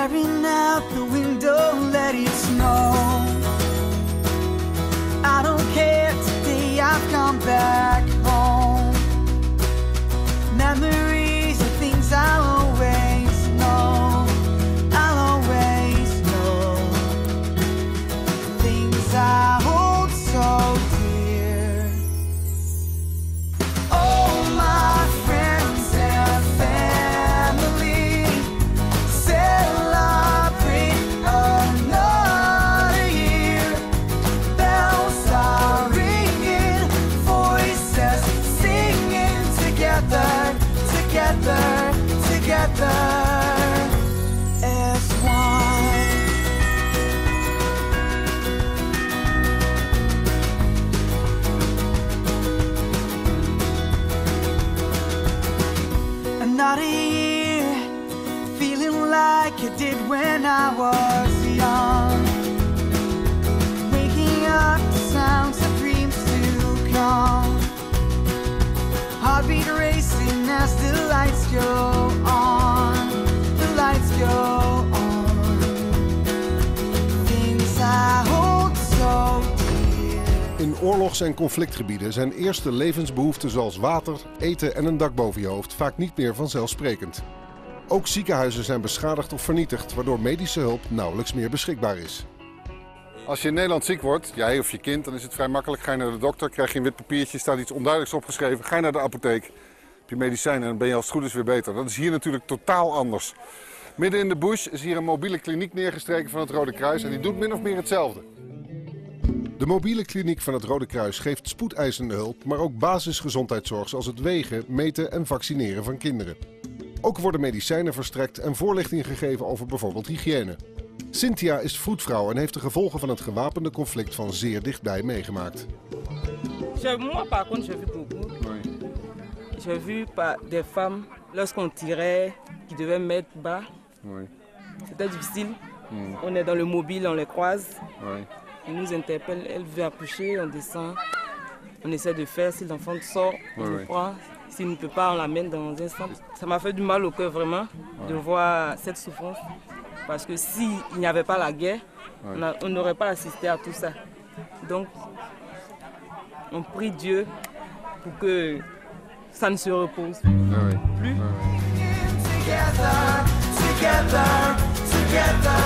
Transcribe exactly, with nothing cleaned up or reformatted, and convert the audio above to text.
Staring out the window, let it snow. I don't care, today I've come back home. Memories of things I'll always know. I'll always know. Things I hold so dear. Oh, my friends and family, celebrate another year. Bells are ringing, voices singing together, together, together as one. Another year, feeling like I did when I was young. Waking up to sounds of dreams to come. Heartbeat racing as the lights go on. The lights go on. Things I hold so dear. In oorlogs- en conflictgebieden zijn eerste levensbehoeften zoals water, eten en een dak boven je hoofd vaak niet meer vanzelfsprekend. Ook ziekenhuizen zijn beschadigd of vernietigd, waardoor medische hulp nauwelijks meer beschikbaar is. Als je in Nederland ziek wordt, jij of je kind, dan is het vrij makkelijk. Ga je naar de dokter, krijg je een wit papiertje, staat iets onduidelijks opgeschreven. Ga je naar de apotheek, heb je medicijnen en dan ben je als het goed is weer beter. Dat is hier natuurlijk totaal anders. Midden in de bush is hier een mobiele kliniek neergestreken van het Rode Kruis en die doet min of meer hetzelfde. De mobiele kliniek van het Rode Kruis geeft spoedeisende hulp, maar ook basisgezondheidszorg zoals het wegen, meten en vaccineren van kinderen. Ook worden medicijnen verstrekt en voorlichting gegeven over bijvoorbeeld hygiëne. Cynthia is vroedvrouw en heeft de gevolgen van het gewapende conflict van zeer dichtbij meegemaakt. Moi, par contre, j'ai vu beaucoup. J'ai vu par des femmes, lorsqu'on tirait, qui devaient mettre bas. C'était difficile. On est dans le mobile, on les croise. Ils nous interpellent, elle veut accoucher, on descend. On essaie de faire, si l'enfant sort, on le prend. S'il ne peut pas, on l'amène dans un centre. Ça m'a fait du mal au cœur vraiment de voir cette souffrance. Parce que s'il n'y avait pas la guerre, on n'aurait pas assisté à tout ça. Donc, on prie Dieu pour que ça ne se repose plus. Together, together, together.